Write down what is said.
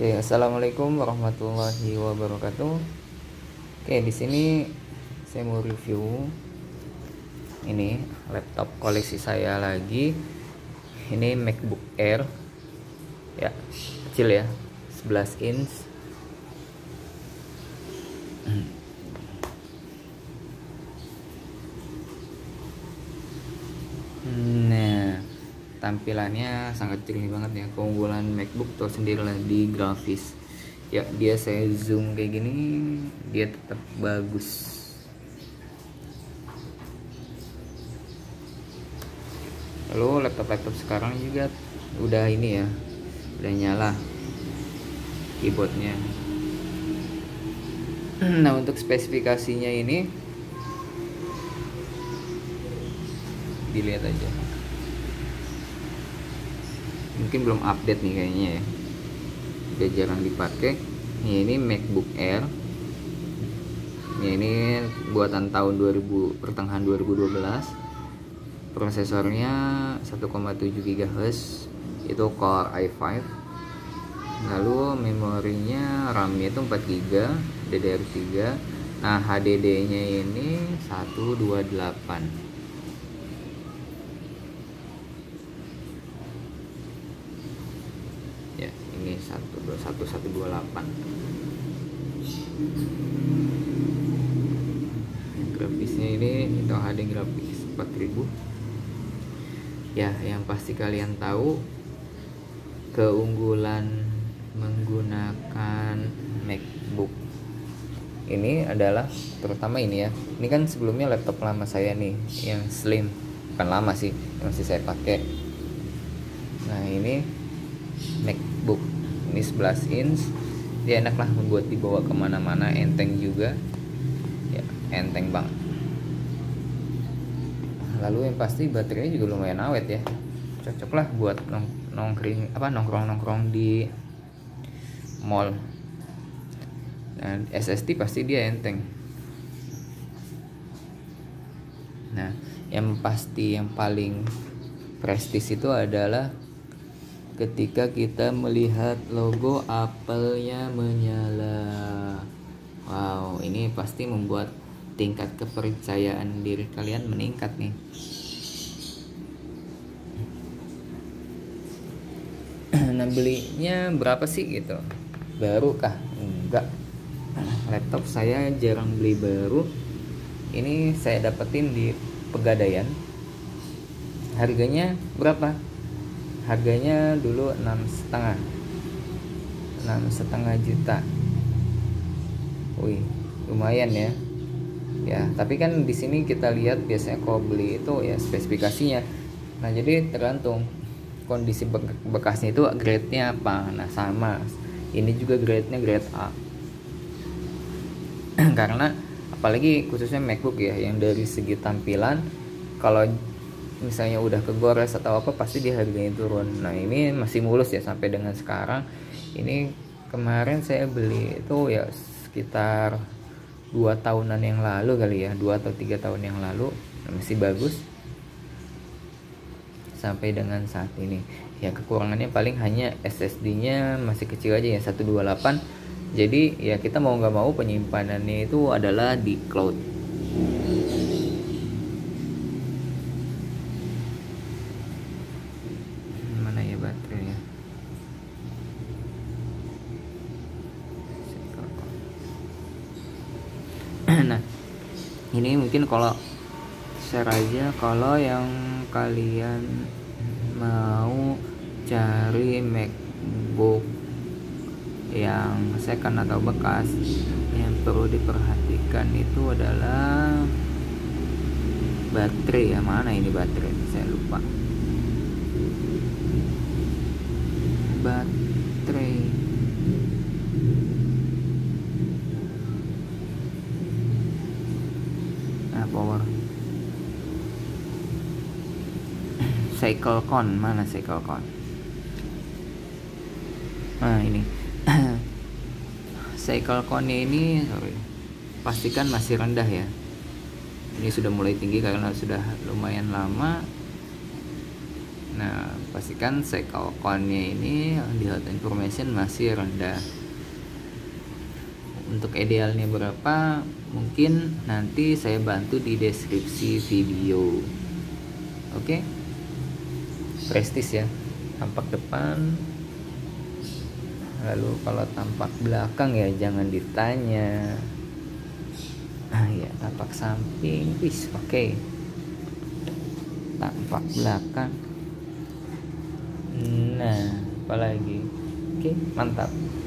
Oke, assalamualaikum warahmatullahi wabarakatuh. Oke, di sini saya mau review ini laptop koleksi saya lagi. Ini MacBook Air, ya kecil ya, 11 inch. Nah, tampilannya sangat jernih banget ya. Keunggulan MacBook tersendiri lah di grafis. Ya, dia saya zoom kayak gini, dia tetap bagus. Lalu laptop-laptop sekarang juga udah ini ya, udah nyala keyboardnya. Nah, untuk spesifikasinya ini dilihat aja, mungkin belum update nih kayaknya ya, udah jarang dipakai. Ini MacBook Air ya, ini buatan tahun pertengahan 2012. Prosesornya 1,7 GHz, itu Core i5. Lalu memorinya RAM-nya itu 4 GB DDR3. Nah, HDD-nya ini 128. Ya, ini 128. Grafisnya ini itu HD grafis 4000. Ya, yang pasti kalian tahu keunggulan menggunakan MacBook ini adalah terutama ini ya. Ini kan sebelumnya laptop lama saya nih yang slim, bukan lama sih, masih saya pakai. Nah, ini MacBook ini 11 inch, dia enak lah membuat dibawa kemana-mana, enteng juga ya, enteng banget. Lalu yang pasti baterainya juga lumayan awet ya, cocok lah buat nongkrong di mall. Nah, SSD pasti dia enteng. Nah, yang pasti yang paling prestis itu adalah ketika kita melihat logo Apple-nya menyala. Wow, ini pasti membuat tingkat kepercayaan diri kalian meningkat nih. Nah, belinya berapa sih gitu? Baru kah? Enggak. Laptop saya jarang beli baru. Ini saya dapetin di Pegadaian. Harganya berapa? Harganya dulu 6,5 juta. Wih, lumayan ya. Ya, tapi kan di sini kita lihat biasanya kalau beli itu ya spesifikasinya. Nah, jadi tergantung kondisi bekasnya itu grade-nya apa. Nah, sama. Ini juga grade-nya grade A. Karena apalagi khususnya MacBook ya, yang dari segi tampilan kalau misalnya udah kegores atau apa pasti dia harganya turun. Nah, ini masih mulus ya sampai dengan sekarang. Ini kemarin saya beli itu ya sekitar 2 tahunan yang lalu kali ya, 2 atau 3 tahun yang lalu. Nah, masih bagus sampai dengan saat ini. Ya, kekurangannya paling hanya SSD-nya masih kecil aja ya, 128. Jadi ya kita mau nggak mau penyimpanannya itu adalah di cloud. Mana ya baterainya? Nah, ini mungkin kalau share aja, kalau yang kalian mau cari MacBook yang second atau bekas, yang perlu diperhatikan itu adalah baterai ya. Mana ini baterai? Saya lupa. Baterai. Nah, power. CycleCon, mana CycleCon? Nah, ini. CycleCon-nya ini pastikan masih rendah ya. Ini sudah mulai tinggi karena sudah lumayan lama. Nah, pastikan cycle-nya ini di hot information masih rendah. Untuk idealnya berapa mungkin nanti saya bantu di deskripsi video. Oke, prestis ya, tampak depan. Lalu kalau tampak belakang ya jangan ditanya. Ya tampak samping, oke. Tampak belakang. Nah, apalagi? Oke, mantap.